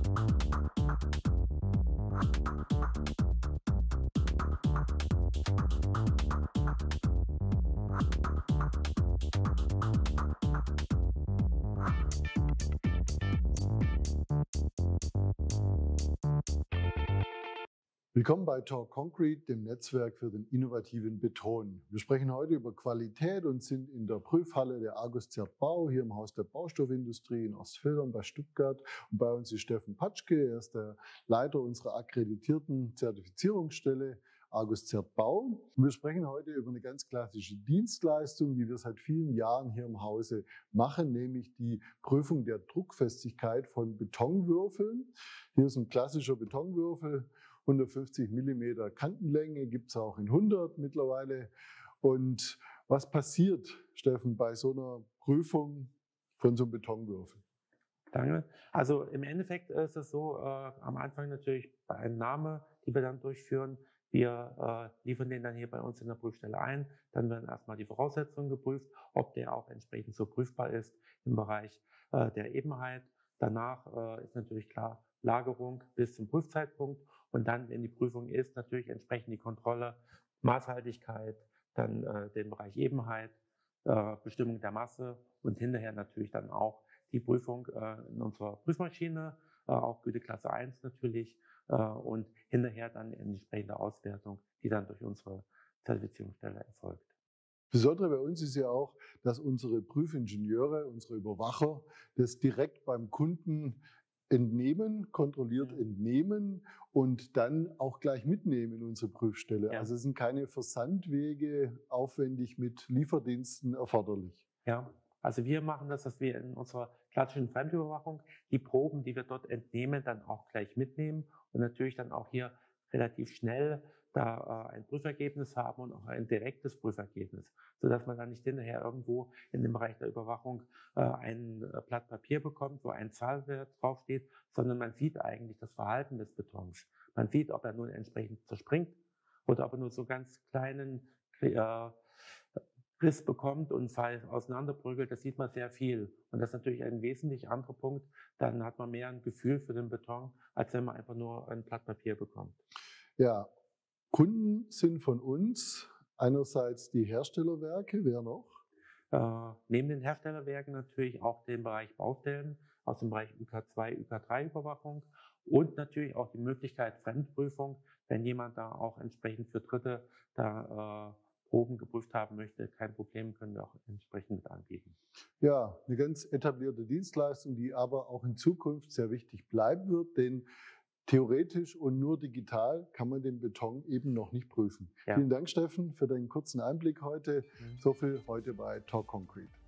Willkommen bei Talk Concrete, dem Netzwerk für den innovativen Beton. Wir sprechen heute über Qualität und sind in der Prüfhalle der Argus Zert Bau hier im Haus der Baustoffindustrie in Ostfildern bei Stuttgart. Und bei uns ist Steffen Patschke, er ist der Leiter unserer akkreditierten Zertifizierungsstelle Argus Zert Bau. Und wir sprechen heute über eine ganz klassische Dienstleistung, die wir seit vielen Jahren hier im Hause machen, nämlich die Prüfung der Druckfestigkeit von Betonwürfeln. Hier ist ein klassischer Betonwürfel. 150 Millimeter Kantenlänge gibt es auch in 100 mittlerweile. Und was passiert, Steffen, bei so einer Prüfung von so einem Betonwürfel? Danke. Also im Endeffekt ist es so, am Anfang natürlich bei Entnahme, die wir dann durchführen. Wir liefern den dann hier bei uns in der Prüfstelle ein. Dann werden erstmal die Voraussetzungen geprüft, ob der auch entsprechend so prüfbar ist im Bereich der Ebenheit. Danach ist natürlich klar Lagerung bis zum Prüfzeitpunkt. Und dann, wenn die Prüfung ist, natürlich entsprechend die Kontrolle, Maßhaltigkeit, dann den Bereich Ebenheit, Bestimmung der Masse und hinterher natürlich dann auch die Prüfung in unserer Prüfmaschine, auch Güteklasse 1 natürlich, und hinterher dann in entsprechende Auswertung, die dann durch unsere Zertifizierungsstelle erfolgt. Besondere bei uns ist ja auch, dass unsere Prüfingenieure, unsere Überwacher, das direkt beim Kunden entnehmen, kontrolliert entnehmen und dann auch gleich mitnehmen in unsere Prüfstelle. Ja. Also es sind keine Versandwege aufwendig mit Lieferdiensten erforderlich. Ja, also wir machen das, dass wir in unserer klassischen Fremdüberwachung die Proben, die wir dort entnehmen, dann auch gleich mitnehmen und natürlich dann auch hier relativ schnell da ein Prüfergebnis haben und auch ein direktes Prüfergebnis, sodass man dann nicht hinterher irgendwo in dem Bereich der Überwachung ein Blatt Papier bekommt, wo ein Zahlwert draufsteht, sondern man sieht eigentlich das Verhalten des Betons. Man sieht, ob er nun entsprechend zerspringt oder ob er nur so ganz kleinen Riss bekommt und auseinanderbröckelt, das sieht man sehr viel. Und das ist natürlich ein wesentlich anderer Punkt. Dann hat man mehr ein Gefühl für den Beton, als wenn man einfach nur ein Blatt Papier bekommt. Ja, Kunden sind von uns einerseits die Herstellerwerke, wer noch? Neben den Herstellerwerken natürlich auch den Bereich Baustellen aus dem Bereich UK2, UK3-Überwachung und natürlich auch die Möglichkeit Fremdprüfung, wenn jemand da auch entsprechend für Dritte da Proben geprüft haben möchte, kein Problem, können wir auch entsprechend mit anbieten. Ja, eine ganz etablierte Dienstleistung, die aber auch in Zukunft sehr wichtig bleiben wird, denn theoretisch und nur digital kann man den Beton eben noch nicht prüfen. Ja. Vielen Dank, Steffen, für deinen kurzen Einblick heute. So viel heute bei Talk Concrete.